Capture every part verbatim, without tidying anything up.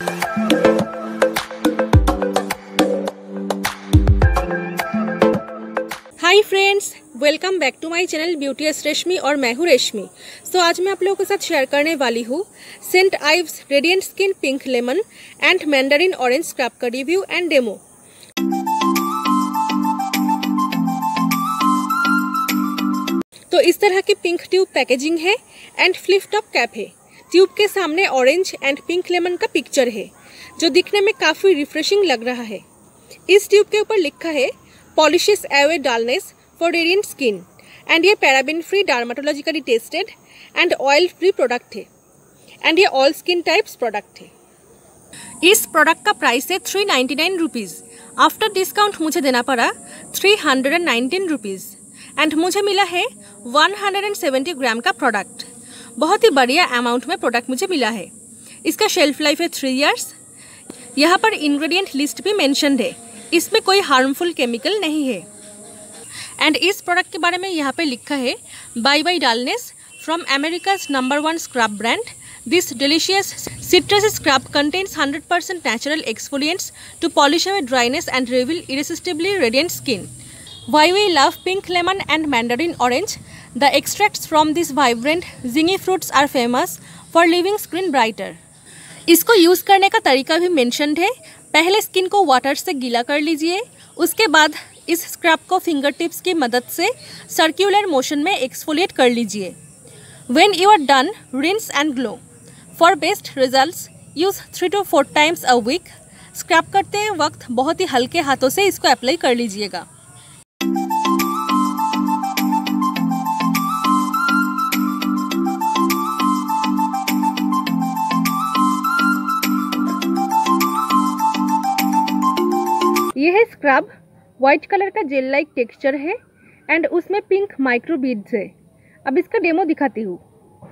Hi friends, welcome back to my channel beauties Reshmi और मैं हूँ रेशमी। सो आज मैं आप लोगों के साथ शेयर करने वाली हूँ saint Ives radiant skin pink lemon and mandarin orange scrub का रिव्यू एंड डेमो। तो इस तरह की पिंक ट्यूब पैकेजिंग है एंड फ्लिप टॉप कैप है। ट्यूब के सामने ऑरेंज एंड पिंक लेमन का पिक्चर है जो दिखने में काफी रिफ्रेशिंग लग रहा है। इस ट्यूब के ऊपर लिखा है polishes away dullness for radiant skin and ये paraben free, dermatologically tested and oil free product है एंड ये ऑल स्किन टाइप्स प्रोडक्ट है। इस प्रोडक्ट का प्राइस है three ninety nine rupees. After discount मुझे देना पड़ा three hundred and nineteen rupees and मुझे मिला है वन हंड्रेड सेवेंटी ग्राम का प्रोडक्ट। बहुत ही बढ़िया अमाउंट में प्रोडक्ट मुझे मिला है। इसका शेल्फ लाइफ है थ्री इयर्स। यहाँ पर इंग्रेडिएंट लिस्ट भी मेंशन्ड है, इसमें कोई हार्मफुल केमिकल नहीं है। एंड इस प्रोडक्ट के बारे में यहाँ पे लिखा है bye bye dullness from America's number one scrub brand. This delicious citrus scrub contains one hundred percent natural exfoliants to polish away dryness and reveal irresistibly radiant skin. Why we love pink lemon and mandarin orange? The extracts from these vibrant zingy fruits are famous for leaving skin brighter. इसको use करने का तरीका भी mentioned है। पहले skin को water से गीला कर लीजिए, उसके बाद इस स्क्रब को फिंगर टिप्स की मदद से सर्कुलर मोशन में एक्सफोलिएट कर लीजिए। When you are done, rinse and glow. For best results, use three to four times a week. Scrub करते वक्त बहुत ही हल्के हाथों से इसको अप्लाई कर लीजिएगा। यह है स्क्रब। व्हाइट कलर का जेल लाइक टेक्सचर है एंड उसमें पिंक माइक्रो बीड्स है। अब इसका डेमो दिखाती हूँ।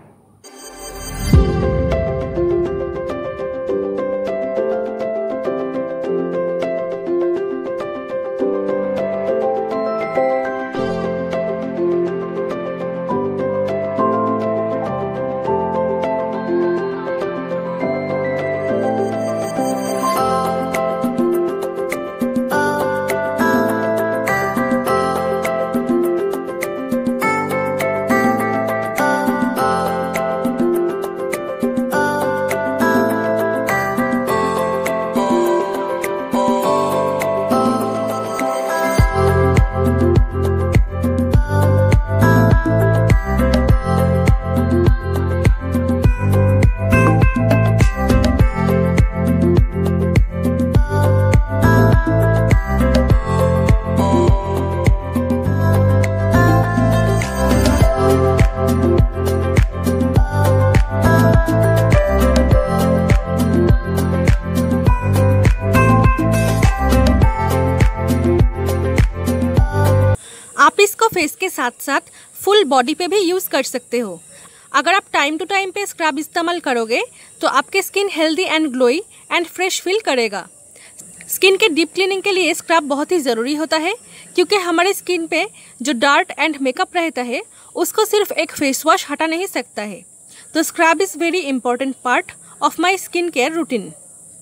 आप इसको फेस के साथ साथ फुल बॉडी पे भी यूज़ कर सकते हो। अगर आप टाइम टू टाइम पे स्क्रब इस्तेमाल करोगे तो आपके skin healthy and glowy and fresh feel करेगा। स्किन के डीप क्लीनिंग के लिए स्क्रब बहुत ही ज़रूरी होता है क्योंकि हमारे स्किन पे जो डार्ट एंड मेकअप रहता है उसको सिर्फ एक फेस वॉश हटा नहीं सकता है। तो scrub is very important part of my skin care routine.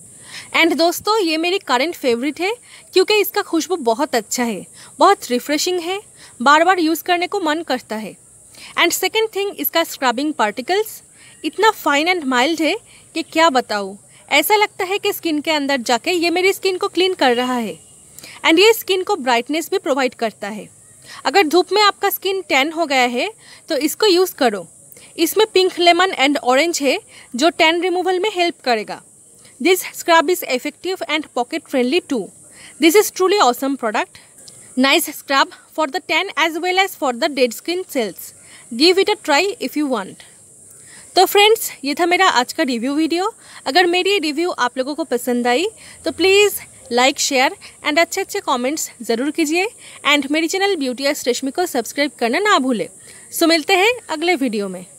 And दोस्तों, ये मेरी करंट फेवरेट है क्योंकि इसका खुशबू बहुत अच्छा है, बहुत रिफ्रेशिंग है, बार बार यूज़ करने को मन करता है। एंड सेकेंड थिंग, इसका स्क्रबिंग पार्टिकल्स इतना फाइन एंड माइल्ड है कि क्या बताऊँ। ऐसा लगता है कि स्किन के अंदर जाके ये मेरी स्किन को क्लीन कर रहा है एंड ये स्किन को ब्राइटनेस भी प्रोवाइड करता है। अगर धूप में आपका स्किन टैन हो गया है तो इसको यूज़ करो। इसमें पिंक लेमन एंड ऑरेंज है जो टैन रिमूवल में हेल्प करेगा। This scrub is effective and pocket friendly too. This is truly awesome product. Nice scrub for the tan as well as for the dead skin cells. Give it a try if you want. तो friends, ये था मेरा आज का review video. अगर मेरी review आप लोगों को पसंद आई तो प्लीज़ लाइक, शेयर एंड अच्छे अच्छे कमेंट्स ज़रूर कीजिए एंड मेरी चैनल ब्यूटीएस रेशमी को सब्सक्राइब करना ना भूलें। सो मिलते हैं अगले वीडियो में।